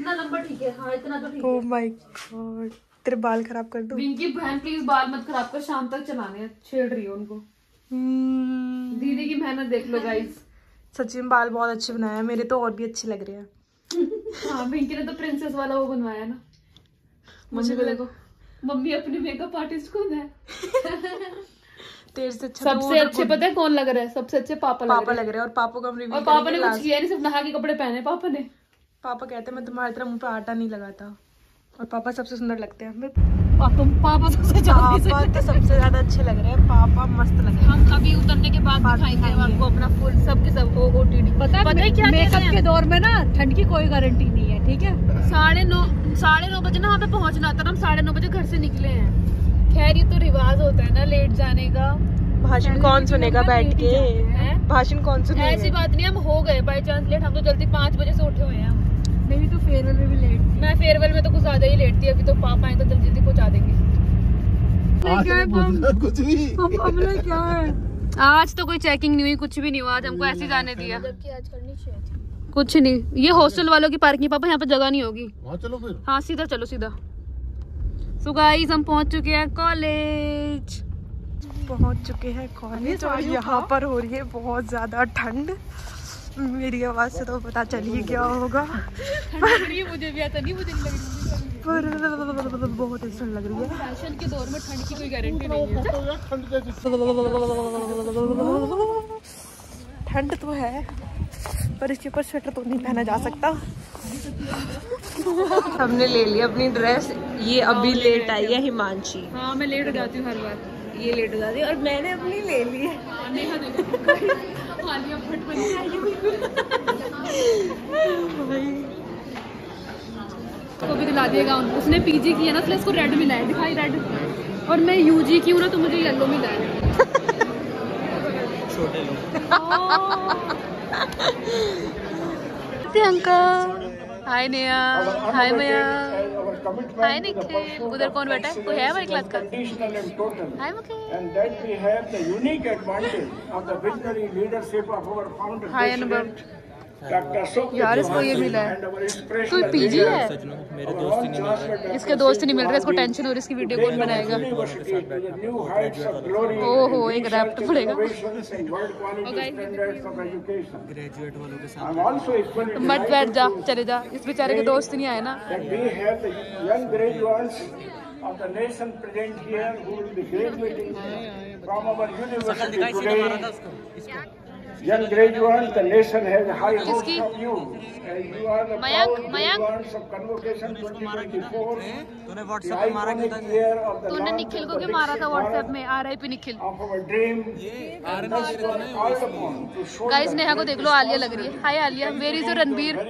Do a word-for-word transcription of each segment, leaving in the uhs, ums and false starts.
इतना लंबा ठीक है। हाँ इतना तो ठीक है। ओह माय गॉड, तेरे बाल खराब कर दूं? विंकी बहन प्लीज बाल मत खराब कर, शाम तक चलाने हैं, छेड़ रही है उनको। hmm. दीदी की मेहनत देख लो गाइस। सच्ची में बाल बहुत अच्छे बनाए हैं, मेरे तो और भी अच्छे लग रहे हैं। हाँ विंकी ने तो प्रिंसेस वाला वो बनवाया ना। मुझे भी देखो, मम्मी अपनी मेकअप आर्टिस्ट खुद है। तेरे से अच्छा सबसे अच्छे पता है कौन लग रहा है? सबसे अच्छे पापा लग पापा रहे लग रहे हैं। और पापा का हम रिव्यू और पापा ने कुछ किया नहीं, सिर्फ नहा के कपड़े पहने पापा ने। पापा कहते हैं मैं तुम्हारी तरह मुंह पे आटा नहीं लगाता। और पापा सबसे सुंदर लगते हैं। मैं पापा पापा सबसे पापा तो सबसे ज्यादा अच्छे लग रहे हैं। पापा मस्त लग रहे हैं। हम अभी उतरने के बाद दिखाएंगे आपको अपना फुल सब के सब ओटीडी। पता है क्या मेकअप के दौर में ना ठंड की कोई गारंटी नहीं है, ठीक है। साढ़े नौ साढ़े नौ बजे ना वहाँ पे पहुँचना था, हम साढ़े नौ बजे घर से निकले हैं। खैर ये तो रिवाज होता है ना लेट जाने का। भाषण कौन सुनेगा बैठ के? भाषण कौन सुनेगा? ऐसी बात नहीं, हम हो गए बाई चांस लेट। हम तो जल्दी पाँच बजे से उठे हुए हैं। मेरी तो फेयरवेल में भी लेट थी। मैं फेयरवेल में तो कुछ ज्यादा ही लेट थी। अभी तो पापा आए तो जल्दी जल्दी पहुंचा देंगे। क्या है कुछ भी क्या है? आज तो कोई चेकिंग नहीं हुई, कुछ भी नहीं हुआ। आज हमको ऐसे ही जाने दिया। जबकि आज करनी चाहिए। कुछ नहीं, ये हॉस्टल वालों की पार्किंग। पापा यहाँ पे जगह नहीं होगी। चलो फिर। हाँ सीधा चलो सीधा। सो गाइस हम पहुँच चुके हैं कॉलेज। पहुंच चुके हैं कॉलेज और यहाँ पर हो रही है बहुत ज्यादा ठंड। मेरी आवाज से तो पता चल ही क्या होगा। मुझे भी आता नहीं, मुझे नहीं लग रही पर बहुत ही ठंड लग रही है। फैशन के दौर में ठंड की कोई गारंटी नहीं है। ठंड तो है पर इसके ऊपर स्वेटर तो नहीं पहना जा सकता। हमने ले लिया अपनी ड्रेस। ये अभी लेट आई है हिमांशी। हाँ मैं लेट हो जाती हूँ हर बार। ये लेट हो जाती है और मैंने अपनी ले ली है। तो भी दिला दिएगा। उसने पीजी किया ना, इसलिए उसको रेड मिला है। दिखाई रेड। और मैं यूजी की हूँ ना, तो मुझे येलो मिला है। छोटे लोग। अंकल हाय नेहा, हाय मया, हाय निखिल। उधर कौन बैठा है? कोई है हमारी क्लास का? हाय मुकेश। हाय अनुभव। यार इसको ये मिला है। तो पीजी है। मेरे दोस्त ही नहीं मिल रहे। इसके दोस्त नहीं मिल रहे। इसको टेंशन हो रही है, इसकी वीडियो कौन बनाएगा? ओहो एक रैप्ट पड़ेगा। ग्रेजुएट वालों के साथ मत बैठ जा, चले जा। इस बेचारे के दोस्त नहीं आए ना। of the nation present here who will be graduating from our university today. Young graduates, the nation has high hopes of you. And you are the proud graduates of Convocation twenty twenty-four. तूने WhatsApp पे मारा क्या था? तूने निखिल को क्यों मारा था व्हाट्सएप में? RIP Nikhil. Of our dream. Guys Neha को देख लो, आलिया लग रही है। Hi Alia. Where is your Ranbir?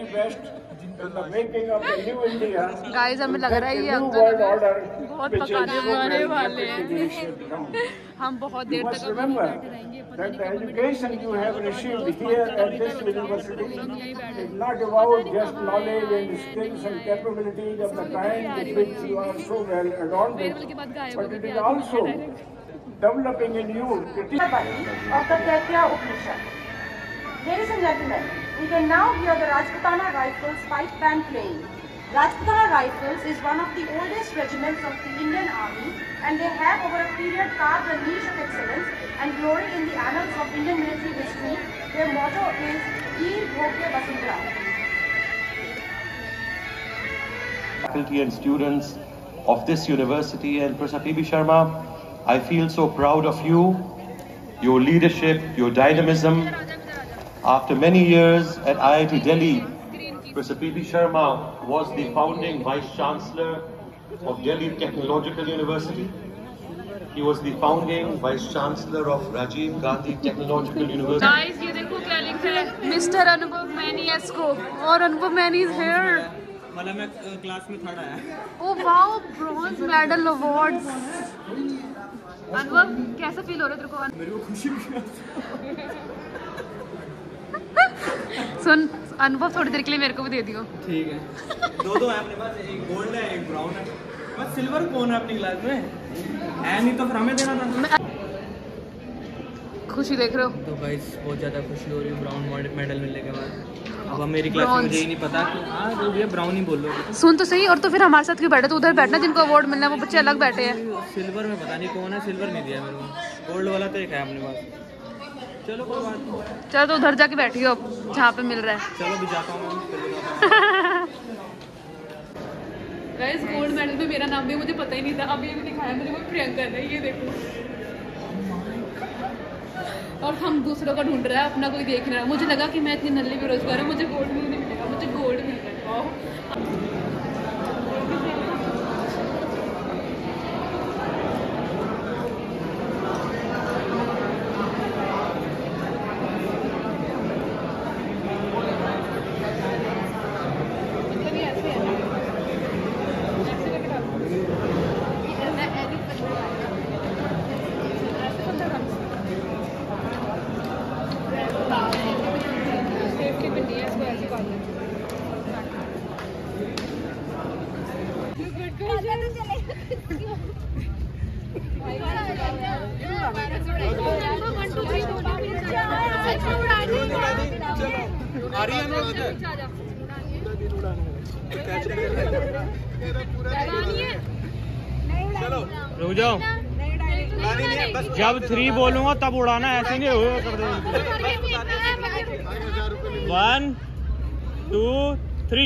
Guys हमें लग रहा है ये अंकल बहुत पकाने वाले वाले हैं। हम बहुत देर तक अभी बैठे रहेंगे। That the education you have received here at this university is not about just knowledge and skills and capabilities of the kind with which you are so well adorned with, but it is also developing in you critical of the Taitya Upanishad. Ladies and gentlemen, we can now hear the Rajputana Rifles pipe band playing. Rajputana Rifles is one of the oldest regiments of the Indian Army, and they have over a period carved a niche of excellence and glory in the annals of Indian military history. Their motto is Veer Bhogya Vasundhara. Faculty and students of this university and Professor P B Sharma, I feel so proud of you, your leadership, your dynamism. After many years at I I T Delhi, Professor P B Sharma was the founding Vice Chancellor of Delhi Technological University. He was the founding Vice Chancellor of Rajiv Gandhi Technological University. Guys ये देखो क्या लिखा है, mister अनुभव many एस्को। और अनुभव many is here. मतलब मैं क्लास में थर्ड आया। Oh wow, bronze medal awards. Anubhav कैसा फील हो रहा है तेरे को? मेरे को खुशी सुन अनुभव थोड़ी देर के लिए मेरे को भी दे दियो। ठीक है। दो दो है अपने पास, एक गोल्ड है एक ब्राउन है। बस सिल्वर कौन है अपनी क्लास में? है नहीं तो फिर हमें देना था। खुशी देख रहे हो? तो गाइस बहुत ज़्यादा खुशी हो रही है ब्राउन मेडल मिलने के बाद। अब मेरी क्लास में मुझे ही नहीं पता कि हाँ जो भी है ब्राउन ही बोल लो। सुन तो सही, और तो फिर हमारे साथ क्यों बैठे? तो उधर बैठना जिनको अवार्ड मिलना है वो बच्चे अलग बैठे हैं। सिल्वर में पता नहीं कौन है, सिल्वर नहीं दिया मेरे को, गोल्ड वाला तो एक है अपने पास। चलो कोई बात नहीं, चलो तो उधर जाके बैठियो जहाँ पे मिल रहा है। चलो भी जाता हूँ गाइस गोल्ड मेडल में मेरा नाम भी मुझे पता ही नहीं था, अभी भी दिखाया मुझे वो प्रियंका है, ये देखो। और हम दूसरों का ढूंढ रहा है, अपना कोई देख नहीं रहा। मुझे लगा कि मैं इतनी नल्ली बेरोजगार हूँ, मुझे गोल्ड नहीं मिलेगा, मुझे गोल्ड मिल रहा है। रुक जाओ, जब थ्री बोलूंगा तब उड़ाना, ऐसे नहीं हो कर दो। One two three.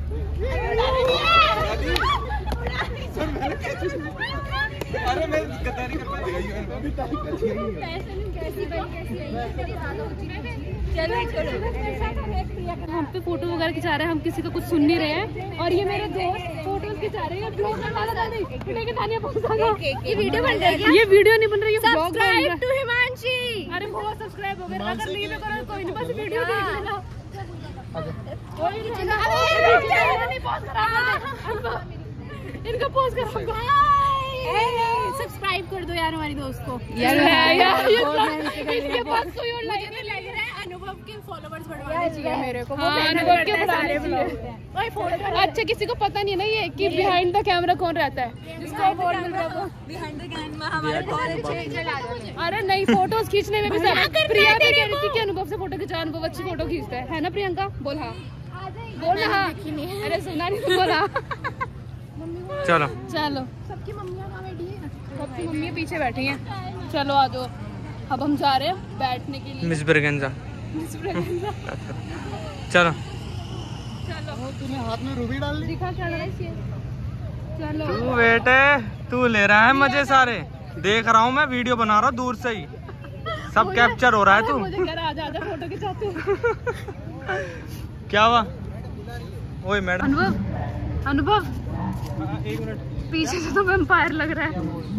अरे मैं गद्दारी कर पाऊंगा। हम पे फोटो वगैरह खिंचा रहे हैं, हम किसी का कुछ सुन नहीं रहे हैं। और ये मेरे दोस्त फोटोज खिंचा रहे हैं। ब्लॉग ये वीडियो बन रही है, ये वीडियो नहीं बन रही है, ब्लॉग बन रहा है। हिमांशी, अरे बहुत सब्सक्राइब हो गए, अगर नहीं भी करो कोई नहीं, बस वीडियो देख लेना। इनका पोस्ट करो, सब्सक्राइब कर दो यार हमारी दोस्त को। यार इसके पास कोई और लग रहा है, अनुभव के फॉलोवर्स बढ़वाने चाहिए मेरे को। हाँ, अनुभव के बढ़ाने चाहिए। अच्छा किसी को पता नहीं है ना ये कि बिहाइंड द कैमरा कौन रहता है, जिसको अवार्ड मिल रहा है वो बिहाइंड द कैमरा हमारे कॉलेज। अरे नहीं, फोटोज खींचने में भी सब प्रिया भी कह रही थी कि अनुभव से फोटो खिंचा, अनुभव अच्छी फोटो खींचता है, है ना प्रियंका? बोल हाँ, बोल ना हाँ। अरे सुना नहीं तो बोला। चलो चलो, सबकी मम्मियाँ कहाँ बैठी हैं? सबकी मम्मियाँ पीछे बैठी हैं। चलो आ जाओ, अब हम जा रहे हैं बैठने के लिए। Miss Braganza, Miss Braganza. चलो चलो, तूने हाथ में रूबी डाल दी, दिखा क्या रहा है। चलो तू बेटे, तू ले रहा है मजे सारे, देख रहा हूँ मैं, वीडियो बना रहा हूँ दूर से ही, सब कैप्चर हो रहा है। तू मुझे कह रहा आजा आजा फोटो खिंचाते हैं। क्या हुआ? ओए मैडम। अनुभव, अनुभव एक मिनट, पीछे से तो वैम्पायर लग रहा है।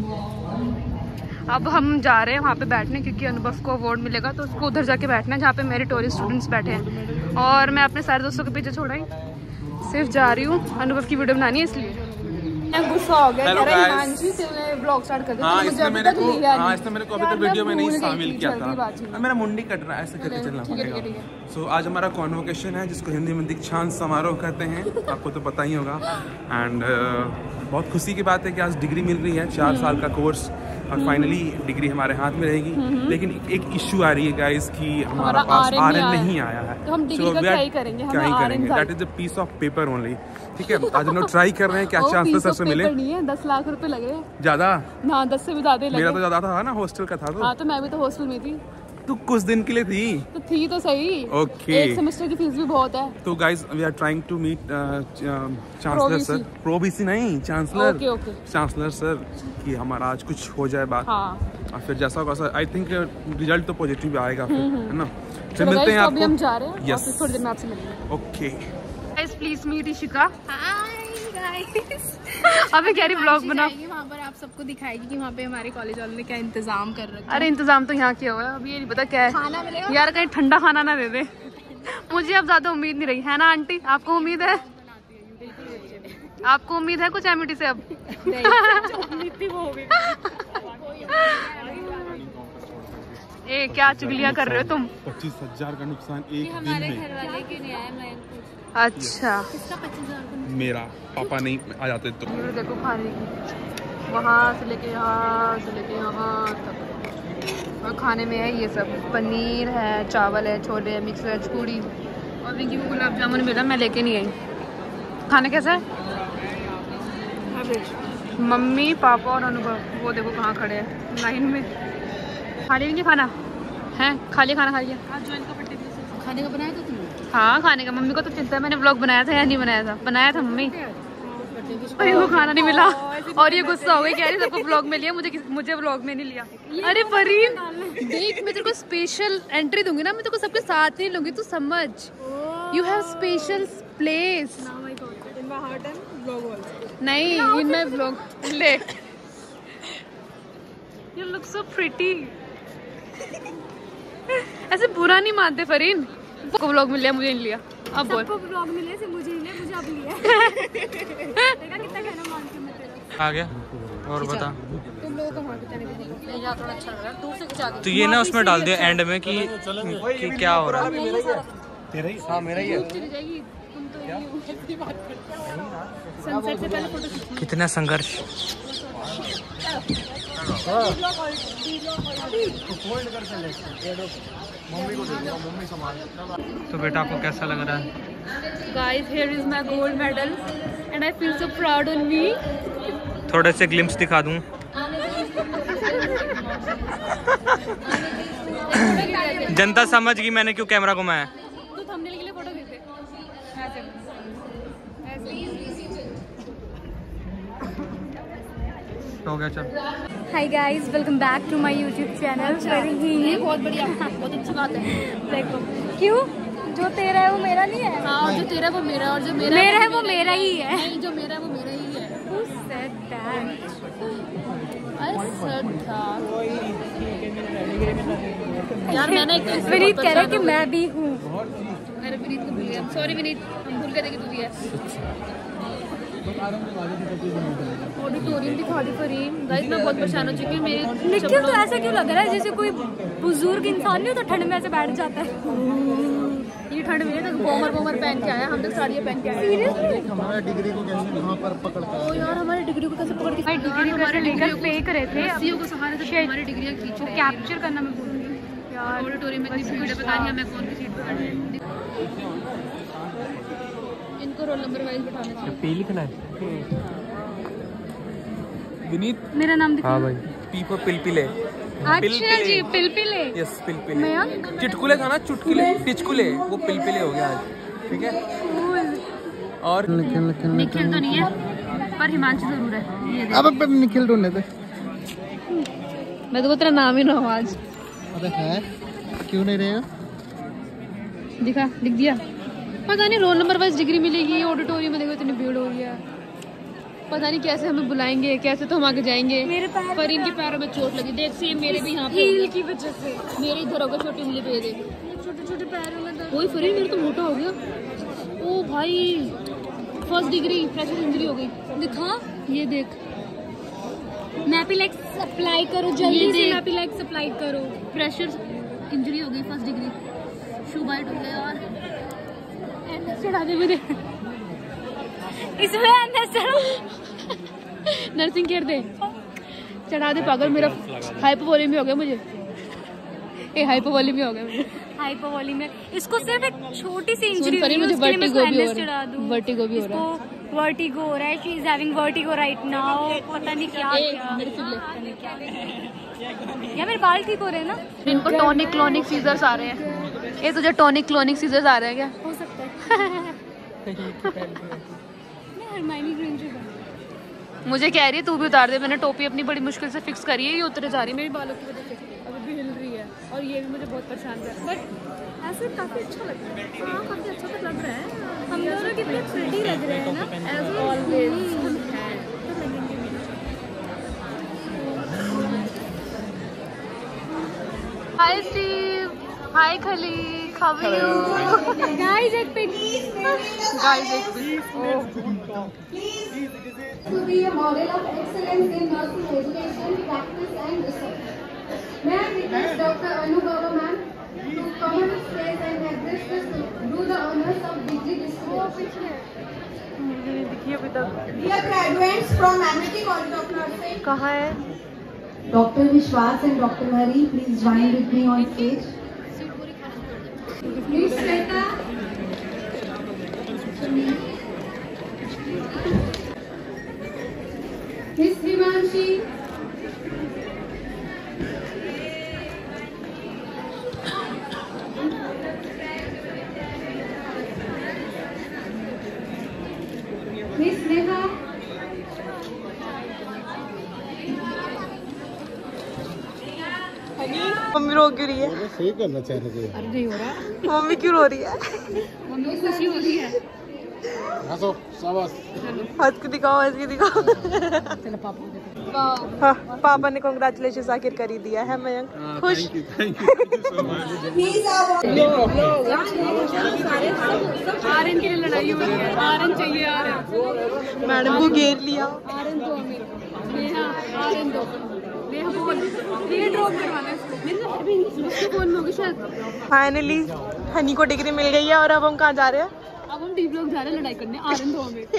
अब हम जा रहे हैं वहाँ पे बैठने, क्योंकि अनुभव को अवार्ड मिलेगा तो उसको उधर जाके बैठना है जहाँ पे मेरे टूरिस्ट स्टूडेंट्स बैठे हैं। और मैं अपने सारे दोस्तों के पीछे छोड़ा ही, सिर्फ जा रही हूँ अनुभव की वीडियो बनानी है, इसलिए गुस्सा हो गया। कह रहा है हिमांशी तूने व्लॉग स्टार्ट कर दिया। हाँ, इसने मेरे को हाँ इसने मेरे को अभी तक वीडियो में नहीं शामिल किया था। मेरा मुंडी कट रहा है, ऐसे करके चलना पड़ेगा। सो आज हमारा कॉन्वोकेशन है, जिसको हिंदी में दीक्षांत समारोह कहते हैं, आपको तो पता ही होगा। एंड बहुत खुशी की बात है कि आज डिग्री मिल रही है, चार साल का कोर्स, और फाइनली डिग्री हमारे हाथ में रहेगी। लेकिन एक इशू आ रही है गाइस कि हमारा पास आर एन नहीं आया है, तो हम डिग्री का क्या ही करेंगे, क्या ही करेंगे, that is a piece of paper only. ठीक है, आज हम लोग ट्राई कर रहे हैं क्या चांसेस सर से मिले। नहीं है, दस लाख रुपए लगे ज्यादा ना, दस से भी ज्यादा लगे। मेरा तो ज्यादा था ना, हॉस्टल का था। तो हाँ, तो मैं भी तो हॉस्टल में थी। तू कुछ दिन के लिए थी तो थी तो सही। ओके, एक सेमेस्टर की फीस भी बहुत है। तो guys we are trying to meet chancellor sir, pro VC नहीं chancellor, okay okay chancellor sir, कि हमारा आज कुछ हो जाए बात। हाँ, और फिर जैसा होगा सर, आई थिंक रिजल्ट तो पॉजिटिव आएगा फिर, है ना। फिर मिलते हैं आपको। हम जा रहे हैं, यस, थोड़ी देर में आपसे मिलेंगे। Okay guys please meet Ishika. Hi guys, अबे कह रही ब्लॉग बना, वहाँ पर आप सबको दिखाएगी कि वहाँ पे हमारे कॉलेज वालों ने क्या इंतजाम कर रखा है। अरे इंतजाम तो यहाँ किया हुआ है, अभी ये नहीं पता क्या है। खाना मिलेगा यार, कहीं ठंडा खाना ना दे दे। मुझे अब ज्यादा उम्मीद नहीं रही है ना आंटी, आपको उम्मीद है? आपको उम्मीद है कुछ एमिटी से? अब ए क्या चुगलियाँ कर रहे हो तुम? पच्चीस हजार का नुकसान एक दिन हमारे में। घर वाले क्यों नहीं आए? मैं अच्छा, किसका पच्चीस हजार का? मेरा पापा नहीं आ जाते तो। ये देखो खाने की, वहाँ से लेके यहाँ से लेके यहाँ तक, और खाने में है ये सब, पनीर है, चावल है, छोले है, मिक्स वेज, पूड़ी, और और विंकी को गुलाब जामुन मिला, मैं लेके नहीं आई। खाना कैसा है? मम्मी पापा और अनुभव वो देखो कहाँ खड़े हैं लाइन में। खा लिया विंकी खाना है? खा लिया खाना? खा लिया। खाने का बनाया था तुमने? हाँ खाने का। मम्मी को तो चिंता है मैंने व्लॉग बनाया था या नहीं बनाया था। बनाया था मम्मी। अरे वो खाना नहीं मिला और ये गुस्सा हो गई, कह रही सबको व्लॉग में लिया, मुझे मुझे व्लॉग में नहीं लिया। अरे फरीन देख, मैं तेरे को स्पेशल एंट्री दूंगी ना, मैं तेरे को सबके साथ नहीं लूंगी, तू समझ। यू हैव स्पेशल प्लेस नहीं इन माई व्लॉग। ले यू लुक सो प्रिटी। ऐसे बुरा नहीं मानते फरीन। को व्लॉग मिल लिया, मुझे नहीं लिया। अब बोल। सबको व्लॉग मिले से मुझे नहीं, मुझे अब लिया। देखा कितना कहना मान के मैं तेरा। आ गया और बता। तुम लोगों को वहां पे जाने के लिए थोड़ा अच्छा लग रहा है, दूर से खिंचा दे। तो ये ना उसमें डाल दिया एंड में कि कि क्या हो रहा है। तेरा ही? हां मेरा ही है। तुम तो ये बात करते हो। सनसेट से पहले फोटो खींच। कितना संघर्ष। तो बेटा आपको कैसा लग रहा है? Guys, here is my gold medal and I feel so proud on me. थोड़े से ग्लिम्स दिखा दूं। जनता समझ गई मैंने क्यों कैमरा घुमाया। तो थंबनेल के लिए फोटो खींचे। हो गया चल। Hi guys, welcome back to my YouTube channel. Very बहुत बढ़िया, बहुत अच्छी बात है। देखो क्यों, जो तेरा है वो मेरा नहीं है। हाँ, और जो तेरा है वो मेरा, और जो मेरा मेरा है वो मेरा ही है। नहीं, जो मेरा है वो मेरा ही है। Who said that? I said that. यार मैंने विनीत कह रहा है कि मैं भी हूँ। अरे विनीत को भूल गया, सॉरी विनीत, हम भूल गए थे कि तू भी है। ऑडिटोरियम दिखा दी फरीन। गाइस मैं बहुत परेशान हो चुकी हूँ। मेरे लेकिन तो ऐसा क्यों लग रहा है जैसे कोई बुजुर्ग इंसान नहीं होता ठंड में ऐसे बैठ जाता है। ये ठंड में तो बॉमर बॉमर पहन के आया, हम तो साड़ियाँ पहन के आए। सीरियसली हमारा डिग्री को कैसे वहाँ पर पकड़ के? ओ यार हमारी डिग्री को कैसे पकड़ के? डिग्री हमारे लेकर फेंक रहे थे, रस्सियों को सहारे से हमारी डिग्रियाँ खींचो। कैप्चर करना मैं भूल गई यार। ऑडिटोरियम में इतनी भीड़ है, पता नहीं हमें कौन की सीट पर बैठे। इनको रोल नंबर वाइज बैठाना चाहिए। पे लिखना है विनीत। मेरा नाम दिखा। हाँ भाई, पी पर पिलपिले। अच्छा जी, पिलपिले। यस पिलपिले। चुटकुले था ना, चुटकुले टिचकुले, वो पिलपिले हो गया आज। ठीक है। और निखिल तो नहीं है पर हिमांशु जरूर है। ये अब पर निखिल ढूंढने थे। मैं तो तेरा नाम ही ना हो आज। अबे है क्यों नहीं रहेगा? दिखा, लिख दिया। पता नहीं रोल नंबर वाइज डिग्री मिलेगी। ऑडिटोरियम में देखो इतनी भीड़ हो रही है, पता नहीं कैसे हमें बुलाएंगे, कैसे तो हम आगे जाएंगे। मेरे पैर पर इनके पैरों में चोट लगी। देख से मेरे भी यहाँ पे हील की वजह से मेरे इधर होगा, छोटी उंगली पे दे, छोटे छोटे पैरों में दर्द। वही फरीन मेरे तो मोटा हो गया। ओ भाई फर्स्ट डिग्री फ्रेशर इंजरी हो गई। दिखा ये देख, मैपिलेक्स अप्लाई करो जल्दी से, मैपिलेक्स अप्लाई करो। फ्रेशर इंजरी हो गई फर्स्ट डिग्री। शू बाइट हो गया यार। चढ़ा दे मुझे इसमें नर्सिंग केयर दे, चढ़ा दे पागल। मेरा हाइपोवोलेमिया हो गया मुझे। ए हाइपोवोलेमिया हो गया मुझे। हाइपोवोलेमिया इसको सिर्फ एक छोटी सी इंजरी हुई है, मुझे वर्टिगो भी हो रहा है। वर्टिगो भी हो रहा है। वर्टिगो हो रहा है। She is having vertigo right now. पता नहीं क्या क्या या मेरे बाल ठीक हो रहे हैं ना। इनको टॉनिक क्लोनिक सीजर्स आ रहे हैं। ये तुझे टॉनिक क्लोनिक सीजर्स आ रहे हैं क्या? हो सकता है। मुझे कह रही है तू भी उतार दे। मैंने टोपी अपनी बड़ी मुश्किल से फिक्स करी है, ये उतरे जा रही है मेरी बालों की वजह से। अभी भी हिल रही है और ये भी मुझे बहुत परेशान कर रहा है। बट ऐसे काफ़ी अच्छा लग रहा है। हाँ काफ़ी अच्छा तो लग रहा है। हम दोनों कितने प्रिटी लग रहे हैं ना as always. Hi Steve, hi Khali, how are you? Guys एक पिक, गाइस एक pic. To be a model of excellence in nursing education, practice and research. May I request Doctor Anubhava ma'am to come on stage and address us to do the honors of degree distribution. Dear graduates from Amity College of Nursing. कहाँ है? Doctor Vishwas and Doctor Hari, please join with me on stage. Please take a Miss Himanshi. Miss Neha. Mummy रो क्यों रही है? सही करना चाहिए। अरे नहीं हो रहा। मम्मी क्यों रो रही है? मम्मी को खुशी हो रही है। हंसो, शाबाश। हंस के दिखाओ, हंस के दिखाओ। चलो पापा को देखो। हाँ, पापा ने कांग्रेचुलेशन आखिर कर ही दिया है मयंक। खुश? आर्यन के लिए लड़ाई हो रही है। आर्यन चाहिए, आर्यन। मैडम को घेर लिया। आर्यन दो हमें। नेहा, आर्यन दो। नेहा बोल। ये ड्रॉप करवाना है इसको। मेरे साथ भी नहीं। उसके फोन में होगी शायद। फाइनली हनी को डिग्री मिल गई है और अब हम कहाँ जा रहे हैं? अब हम डी ब्लॉक जा रहे हैं लड़ाई करने। आर्यन दो हमें।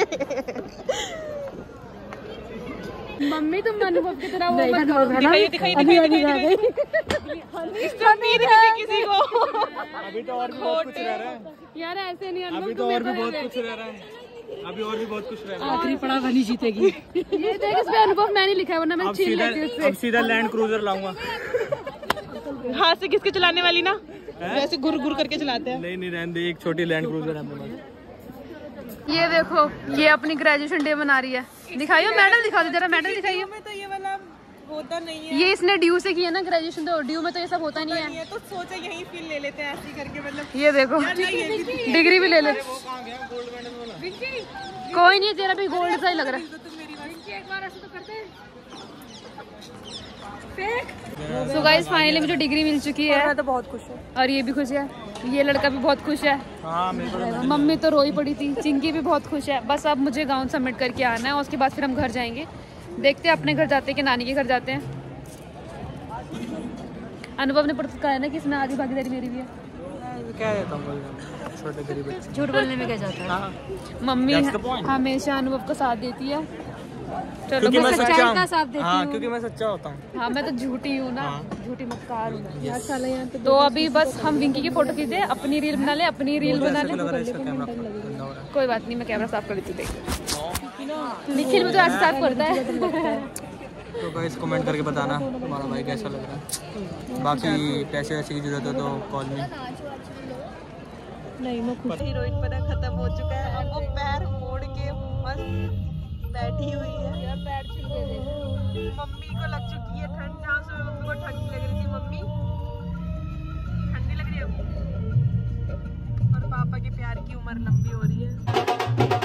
मम्मी तुम अनुभव की तरह वो मत करो। दिखाइए दिखाइए दिखाइए दिखाइए। इसका नहीं दिखती किसी को। अभी तो और भी बहुत कुछ रह रहा है यार, ऐसे नहीं अनुभव। अभी तो और भी बहुत कुछ रह रहा है अभी और भी बहुत कुछ रह रहा है आखिरी पड़ा बनी जीतेगी। ये देख, इसमें अनुभव मैंने लिखा है, वरना मैं छीन लेती हूँ उससे। अब सीधा लैंड क्रूजर लाऊंगा। हाथ से किसके चलाने वाली ना, वैसे गुर गुर करके चलाते हैं। नहीं नहीं रहने दे, एक छोटी लैंड क्रूजर है अपने पास। ये देखो, ये अपनी ग्रेजुएशन डे मना रही है। दिखाइयो मेडल, दिखा दो जरा मेडल दिखाइयो। तो ये वाला होता नहीं है। ये इसने ड्यू से किया ना ग्रेजुएशन, तो ड्यू में तो ये सब होता नहीं है। तो सोचा यही फील ले लेते हैं ऐसे करके, मतलब ये देखो डिग्री भी ले ले। कोई नहीं, तेरा भी गोल्ड सा ही लग रहा है। एक बार ऐसे तो करते हैं। सो गाइस, फाइनली मुझे डिग्री मिल चुकी है। मैं तो बहुत खुश हूँ और ये भी खुश है, ये लड़का भी बहुत खुश है। मम्मी तो रोई पड़ी थी, चिंकी भी बहुत खुश है। बस अब मुझे गाउन सबमिट करके आना है, उसके बाद फिर हम घर जाएंगे। देखते हैं अपने घर जाते हैं कि नानी के घर जाते हैं। अनुभव ने परसों कहा है ना कि इसमें आधी भागीदारी मेरी भी है। क्या छोटे गरीब बच्चे झूठ बोलने में क्या जाता है। मम्मी हमेशा अनुभव का साथ देती है। चलो, मैं सच्चाई का साथ देती हूँ। हाँ, क्योंकि मैं सच्चा होता हूँ। हाँ, मैं तो झूठी हूँ ना, झूठी मक्कार हूँ। तो अभी बस हम विंकी की फोटो खींचे, अपनी रील बना ले, अपनी रील बना ले। कोई बात नहीं, मैं कैमरा साफ कर देती हूँ। निखिल में तो ऐसे साफ करता है। तो गाइस कमेंट करके बताना तुम्हारा भाई कैसा लग रहा है। बाकी पैसे वैसे की जरूरत हो तो कॉल में। नहीं, मैं खुद हीरोइन पना खत्म हो चुका है। अब वो पैर मोड़ के मस्त बैठी हुई है। पैर छिल गए। मम्मी को लग चुकी है ठंड, जहाँ से मम्मी को ठंडी लग रही थी। मम्मी ठंडी लग रही है और पापा के प्यार की उम्र लंबी हो रही है।